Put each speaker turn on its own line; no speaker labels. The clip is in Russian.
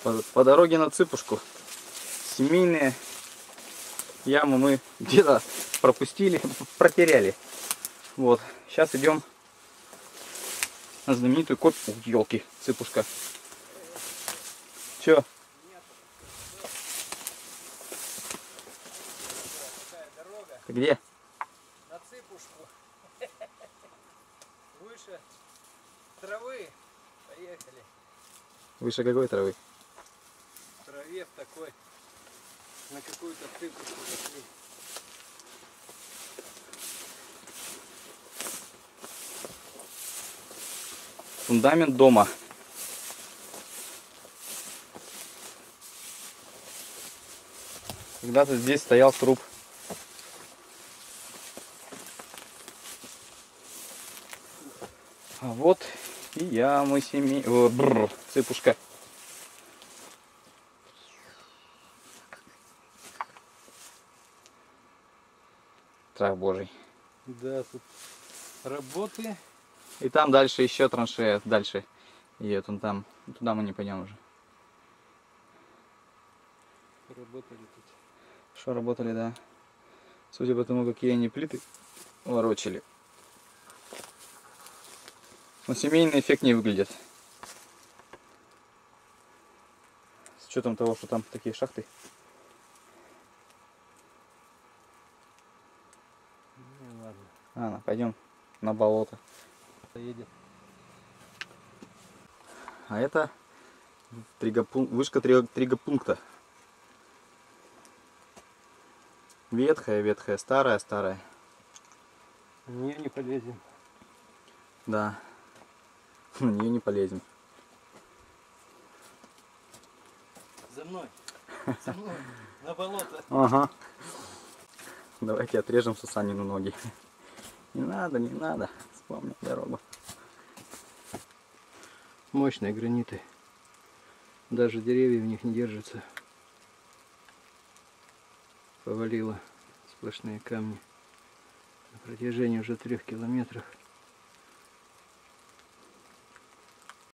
По дороге на Цыпушку. Семейные ямы мы где-то пропустили, протеряли. Вот, сейчас идем на знаменитую копию. Елки, Цыпушка. Че? Ты где?
На Цыпушку. Выше травы. Поехали.
Выше какой травы?
В траве в такой. На какую-то Цыпушку зашли.
Фундамент дома. Когда-то здесь стоял сруб. А вот и ямы Цыпушка. Страх Божий.
Да, тут работы.
И там дальше еще траншея, дальше идет он там. Туда мы не пойдем уже.
Работали тут.
Что работали, да. Судя по тому, какие они плиты ворочали. Но семейный эффект не выглядит. С учетом того, что там такие шахты.
Ну ладно.
Ладно, пойдем на болото.
Поедет.
А это вышка тригопункта. Ветхая, старая.
На нее не полезем.
Да. На нее не полезем.
За мной. За мной. На болото.
Ага. Давайте отрежем Сусанину ноги. Не надо. Вспомни дорогу.
Мощные граниты. Даже деревья в них не держатся. Повалило сплошные камни. На протяжении уже 3 километров.